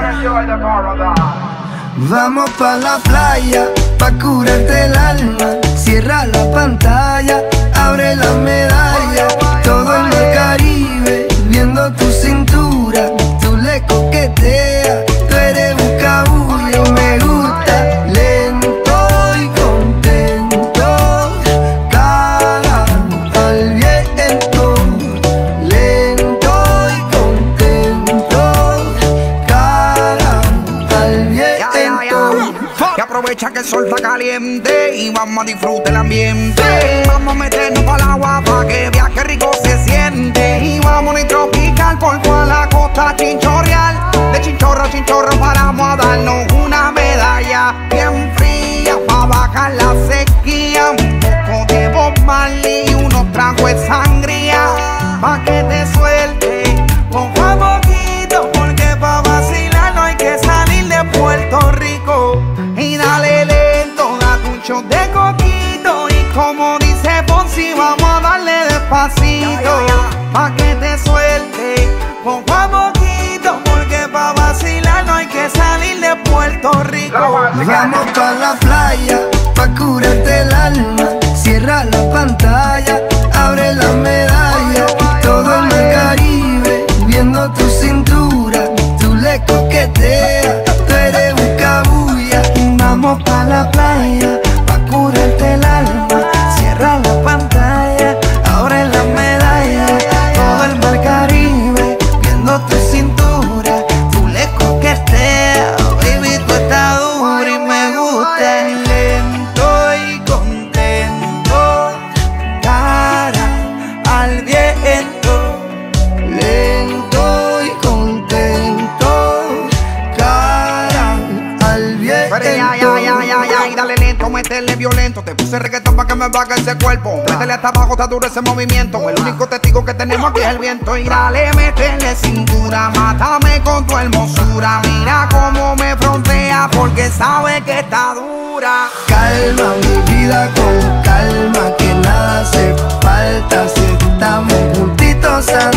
Vamos pa' la playa, pa' curarte el alma. Cierra la pantalla, abre la medalla. Todo el mar Caribe, viendo tu cintura. Tú le coqueteas, tú eres buscabulla. Me gusta lento y contento, cara al viento. Lento y contento, cara al viento. Y aprovecha que el sol está caliente y vamos a disfrutar el ambiente. Vamos a meternos para el agua pa' que vea que rico se siente. Y vamos a tropical por toda la costa chinchorreal. De chinchorro a chinchorro paramos a darnos una medalla bien fría pa' bajar la sequía. Un poco de Bob Marley y unos tragos de sangría pa' que te suelte poco a poquito, porque pa' vacilar no hay que salir de Puerto Rico. Y dale lento, date un shot de coquito. Y como dice Ponzi, vamos a darle despacito pa' que te suelte poco a poquito, porque pa' vacilar no hay que salir de Puerto Rico. Vamos pa' la playa, pa' curarte el alma. Cierra la pantalla, abre la medalla. Todo el mar Caribe, viendo tu cintura. Tú le coqueteas, tú eres buscabulla. Vamos pa' la playa, pa' curarte el alma. Cierra la pantalla, abre la medalla. Todo el mar Caribe, viendo tu cintura. Tú le coqueteas, baby, tú estás dura y me gusta. Lento y contento, cara al viento. Lento y contento, cara al viento. Y dale lento, métele violento. Te puse reggaetón pa' que me baje ese cuerpo. Métele hasta abajo, está duro ese movimiento. El único testigo que tenemos aquí es el viento. Y dale, métele cintura, mátame con tu hermosura. Mira cómo me frontea, porque sabe que está dura. Calma mi vida con calma, que nada hace falta si estamos juntitos.